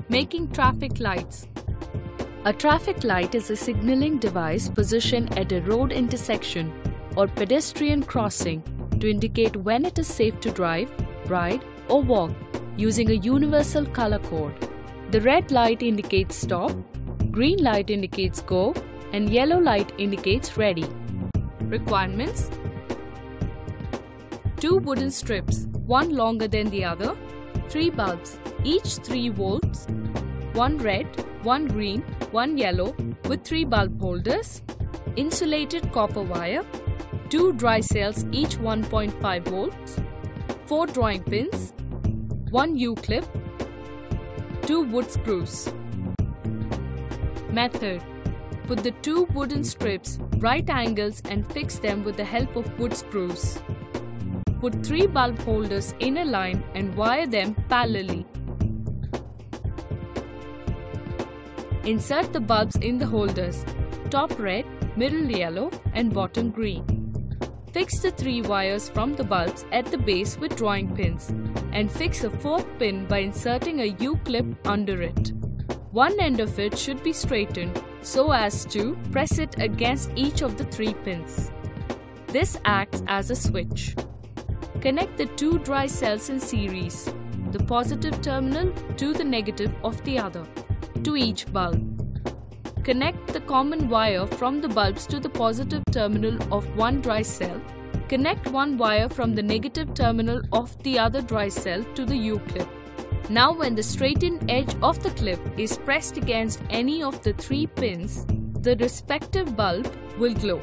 Making traffic lights. A traffic light is a signaling device positioned at a road intersection or pedestrian crossing to indicate when it is safe to drive, ride, or walk using a universal color code. The red light indicates stop, green light indicates go, and yellow light indicates ready. Requirements: 2 wooden strips, one longer than the other, 3 bulbs, each 3 volts, 1 red, 1 green, 1 yellow with 3 bulb holders, insulated copper wire, 2 dry cells each 1.5 volts, 4 drawing pins, 1 U-clip, 2 wood screws. Method: put the 2 wooden strips right angles and fix them with the help of wood screws. Put 3 bulb holders in a line and wire them parallelly. Insert the bulbs in the holders, top red, middle yellow and bottom green. Fix the 3 wires from the bulbs at the base with drawing pins and fix a 4th pin by inserting a U-clip under it. One end of it should be straightened so as to press it against each of the 3 pins. This acts as a switch. Connect the 2 dry cells in series, the positive terminal to the negative of the other, to each bulb. Connect the common wire from the bulbs to the positive terminal of one dry cell. Connect one wire from the negative terminal of the other dry cell to the U-clip. Now when the straightened edge of the clip is pressed against any of the 3 pins, the respective bulb will glow.